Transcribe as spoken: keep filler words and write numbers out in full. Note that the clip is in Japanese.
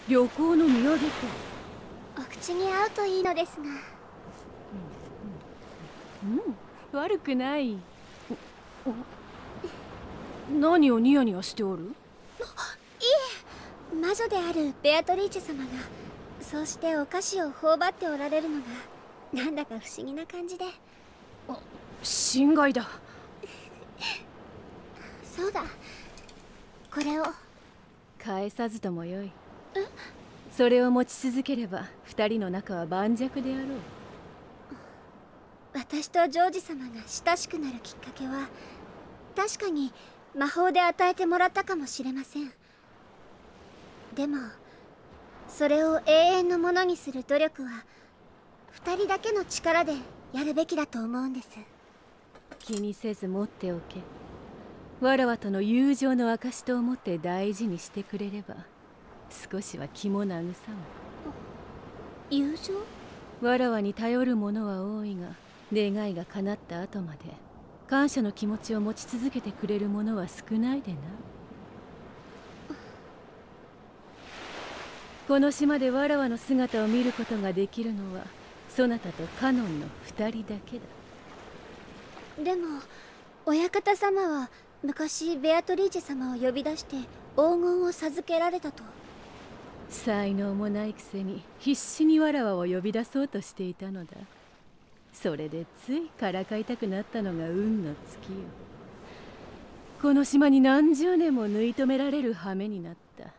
旅行の土産か。 お口に合うといいのですが。 うん、うん、悪くない。何をニヤニヤしておる？いえ、魔女であるベアトリーチェ様がそうしてお菓子を頬張っておられるのがなんだか不思議な感じで。 あ、心外だ。 そうだ、これを返さずともよい。それを持ち続ければ二人の仲は盤石であろう。 私とジョージ様が親しくなるきっかけは確かに魔法で与えてもらったかもしれません。でもそれを永遠のものにする努力は二人だけの力でやるべきだと思うんです。 気にせず持っておけ。わらわとの友情の証と思って大事にしてくれれば少しは気も慰む。 友情？ わらわに頼る者は多いが、願いが叶った後まで感謝の気持ちを持ち続けてくれる者は少ないでな。この島でわらわの姿を見ることができるのはそなたとカノンの二人だけだ。 でも親方様は昔ベアトリーチェ様を呼び出して黄金を授けられたと。 才能もないくせに必死にわらわを呼び出そうとしていたのだ。それでついからかいたくなったのが運の尽きよ。この島に何十年も縫い留められる羽目になった。